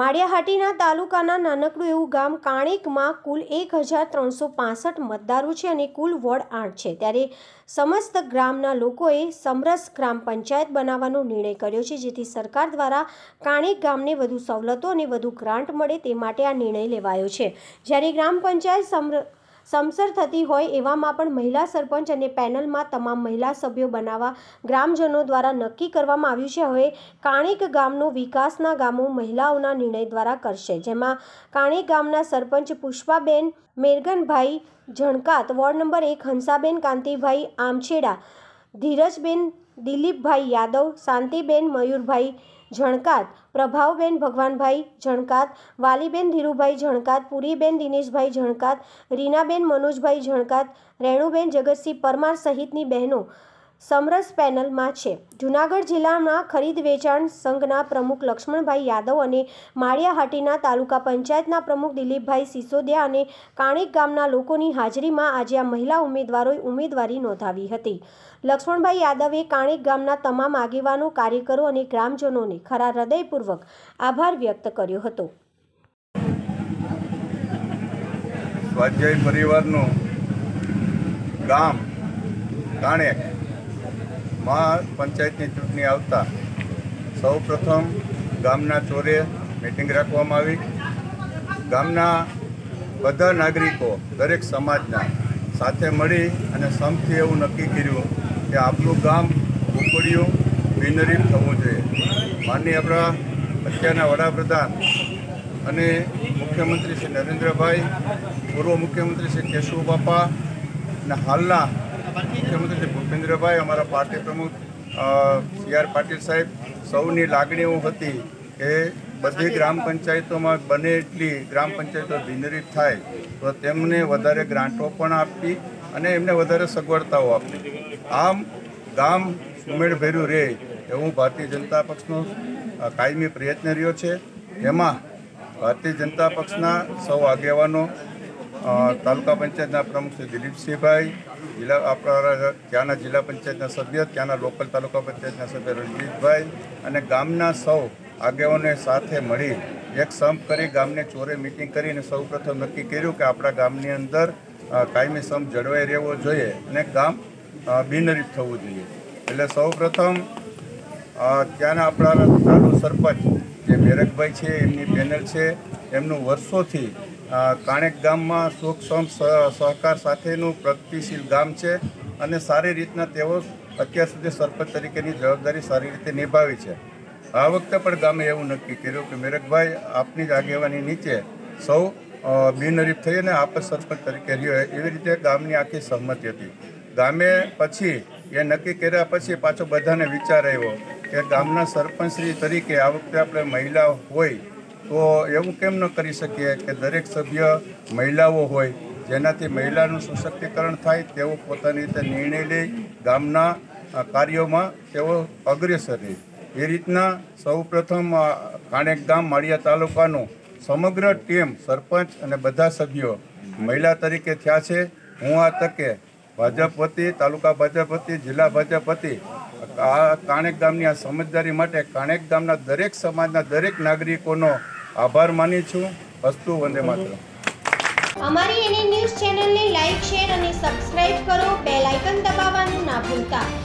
માળિયાહાટીના તાલુકાના નાનકડું એવું ગામ કાણેકમાં કુલ 1365 મતદારો છે અને કુલ વોર્ડ 8 છે। ત્યારે સમસ્ત ગામના લોકોએ સમરસ ગ્રામ પંચાયત બનાવવાનો નિર્ણય કર્યો છે, જેથી સરકાર દ્વારા કાણેક ગામને વધુ સવલતો અને વધુ ગ્રાન્ટ મળે તે માટે આ નિર્ણય લેવાયો છે। જ્યારે ગ્રામ પંચાયત સમસર થતી હોય એવામાં પણ મહિલા સરપંચ અને પેનલમાં તમામ મહિલા સભ્યો બનાવવા ગ્રામજનો દ્વારા નક્કી કરવામાં આવ્યું છે। હવે કાણેક ગામનો વિકાસના ગામો મહિલાઓના નિર્ણય દ્વારા કરશે, જેમાં કાણેક ગામના સરપંચ પુષ્પાબેન મેરગનભાઈ ઝણકાત, વોર્ડ નંબર 1 હંસાબેન કાંતિભાઈ આમછેડા, ધીરજબેન દિલીપભાઈ યાદવ, શાંતિબેન મયુરભાઈ ઝણકાત, પ્રભાવબેન ભગવાનભાઈ ઝણકાત, વાલીબેન ધીરુભાઈ ઝણકાત, પુરીબેન દિનેશભાઈ ઝણકાત, રીનાબેન મનોજભાઈ ઝણકાત, રેણુબેન જગતસિંહ પરમાર સહિતની બહેનો સમરસ પેનલમાં છે। જૂનાગઢ જિલ્લાના ખરીદ વેચાણ સંઘના પ્રમુખ લક્ષ્મણભાઈ યાદવ અને માળિયાહાટીના તાલુકા પંચાયતના પ્રમુખ દિલીપભાઈ સિસોદિયા અને કાણેક ગામના લોકોની હાજરીમાં આજે આ મહિલા ઉમેદવારોએ ઉમેદવારી નોંધાવી હતી। લક્ષ્મણભાઈ યાદવે કાણેક ગામના તમામ આગેવાનો, કાર્યકરો અને ગ્રામજનોને ખરા હૃદયપૂર્વક આભાર વ્યક્ત કર્યો હતો। સ્વાધ્યાય પરિવારનું ગામ કાણેક પંચાયતની ચૂંટણી આવતા સૌપ્રથમ ગામના ચોરે મિટિંગ રાખવામાં આવી। ગામના બધા નાગરિકો દરેક સમાજના સાથે મળી અને સમથી એવું નક્કી કર્યું કે આપણું ગામ ઉકળ્યું બિનહરીફ થવું જોઈએ। માનનીય આપણા અત્યારના વડાપ્રધાન અને મુખ્યમંત્રી શ્રી નરેન્દ્રભાઈ, પૂર્વ મુખ્યમંત્રી શ્રી કેશુબાપા અને હાલના મુખ્યમંત્રી શ્રી ભૂપેન્દ્રભાઈ, અમારા પાર્ટી પ્રમુખ CR પાટીલ સાહેબ, સૌની લાગણીઓ હતી કે બધી ગ્રામ પંચાયતોમાં બને એટલી ગ્રામ પંચાયતો બિનહરીફ થાય તો તેમને વધારે ગ્રાન્ટો પણ આપવી અને એમને વધારે સગવડતાઓ આપવી। આમ ગામ સુમેળભર્યું રહે એવું ભારતીય જનતા પક્ષનો કાયમી પ્રયત્ન રહ્યો છે। એમાં ભારતીય જનતા પક્ષના સૌ આગેવાનો, તાલુકા પંચાયતના પ્રમુખ શ્રી દિલીપસિંહભાઈ, ત્યાંના જિલ્લા પંચાયતના સભ્ય, ત્યાંના લોકલ તાલુકા પંચાયતના સભ્ય રણજીતભાઈ અને ગામના સૌ આગેવાનોને સાથે મળી એક સંપ કરી ગામને ચોરે મિટિંગ કરીને સૌપ્રથમ નક્કી કર્યું કે આપણા ગામની અંદર કાયમી સંપ જળવાઈ રહેવો જોઈએ અને ગામ બિનહરીફ થવું જોઈએ। એટલે સૌપ્રથમ ત્યાંના આપણા ચાલુ સરપંચ જે મેરગભાઈ છે, એમની પેનલ છે, એમનું વર્ષોથી કાણેક ગામમાં સુખ સહકાર સાથેનું પ્રગતિશીલ ગામ છે અને સારી રીતના તેઓ અત્યાર સુધી સરપંચ તરીકેની જવાબદારી સારી રીતે નિભાવી છે। આ વખતે પણ ગામે એવું નક્કી કર્યું કે મેરગભાઈ, આપની જ આગેવાની નીચે સૌ બિનહરીફ થઈ અને આપ સરપંચ તરીકે રહ્યો, એવી રીતે ગામની આખી સહમતિ હતી। ગામે પછી એ નક્કી કર્યા પછી પાછો બધાને વિચાર આવ્યો કે ગામના સરપંચશ્રી તરીકે આ વખતે આપણે મહિલા હોય તો એવું કેમ ન કરી શકીએ કે દરેક સભ્ય મહિલાઓ હોય, જેનાથી મહિલાનું સશક્તિકરણ થાય, તેઓ પોતાની રીતે નિર્ણય લે, ગામના કાર્યોમાં તેઓ અગ્રેસર રહે। એ રીતના સૌપ્રથમ કાણેક ગામ માળિયા તાલુકાનું સમગ્ર ટીમ, સરપંચ અને બધા સભ્યો મહિલા તરીકે થયા છે। હું આ તકે ભાજપ વતી, તાલુકા ભાજપ વતી, જિલ્લા ભાજપ વતી આ કાણેક ગામની આ સમજદારી માટે કાણેક ગામના દરેક સમાજના દરેક નાગરિકોનો આભાર માની છું। અસ્તુ, વંદે માતરમ। અમારી એનએ ન્યૂઝ ચેનલને લાઈક, શેર અને સબસ્ક્રાઇબ કરો। બેલ આઇકન દબાવવાનું ના ભૂલતા।